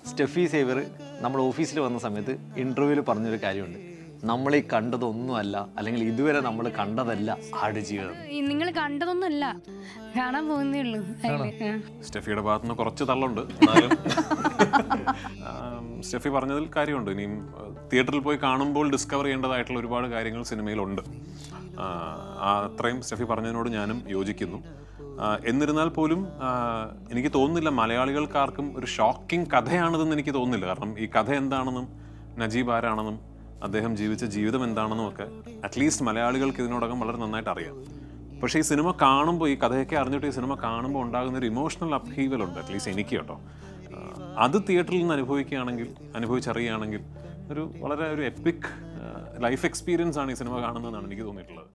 Steffi Xavier നമ്മുടെ ഓഫീസിൽ വന്ന സമയത്ത് ഇൻ്റർവ്യൂവിൽ പറഞ്ഞൊരു കാര്യമുണ്ട്. നമ്മൾ ഈ കണ്ടതൊന്നുമല്ല, അല്ലെങ്കിൽ ഇതുവരെ നമ്മൾ കണ്ടതല്ല ആടുജീവിതം. നിങ്ങൾ കണ്ടതൊന്നുമല്ല, കാണാൻ പോകുന്നേ ഉള്ളൂ. സ്റ്റെഫിയുടെ ഭാഗത്ത് നിന്ന് കുറച്ച് തള്ളുണ്ട്. എന്നാലും സ്റ്റെഫി പറഞ്ഞതിൽ കാര്യമുണ്ട്. ഇനിയും തിയേറ്ററിൽ പോയി കാണുമ്പോൾ ഡിസ്കവർ ചെയ്യേണ്ടതായിട്ടുള്ള ഒരുപാട് കാര്യങ്ങൾ സിനിമയിലുണ്ട്. അത്രയും സ്റ്റെഫി പറഞ്ഞതിനോട് ഞാനും യോജിക്കുന്നു. എന്നിരുന്നാൽ പോലും എനിക്ക് തോന്നുന്നില്ല മലയാളികൾക്കാർക്കും ഒരു ഷോക്കിംഗ് കഥയാണിതെന്ന് എനിക്ക് തോന്നുന്നില്ല. കാരണം ഈ കഥ എന്താണെന്നും നജീബ് ആരാണെന്നും അദ്ദേഹം ജീവിച്ച ജീവിതം എന്താണെന്നും ഒക്കെ അറ്റ്ലീസ്റ്റ് മലയാളികൾക്ക് ഇതിനോടകം വളരെ നന്നായിട്ട് അറിയാം. പക്ഷേ ഈ സിനിമ കാണുമ്പോൾ, ഈ കഥയൊക്കെ അറിഞ്ഞിട്ട് ഈ സിനിമ കാണുമ്പോൾ ഉണ്ടാകുന്ന ഒരു ഇമോഷണൽ അപ്ഹീവലുണ്ട്, അറ്റ്ലീസ്റ്റ് എനിക്ക് കേട്ടോ. അത് തിയേറ്ററിൽ നിന്ന് അനുഭവിച്ചറിയുകയാണെങ്കിൽ വളരെ ഒരു എപ്പിക് ലൈഫ് എക്സ്പീരിയൻസ് ആണ് ഈ സിനിമ കാണുന്നതെന്നാണ് എനിക്ക് തോന്നിയിട്ടുള്ളത്.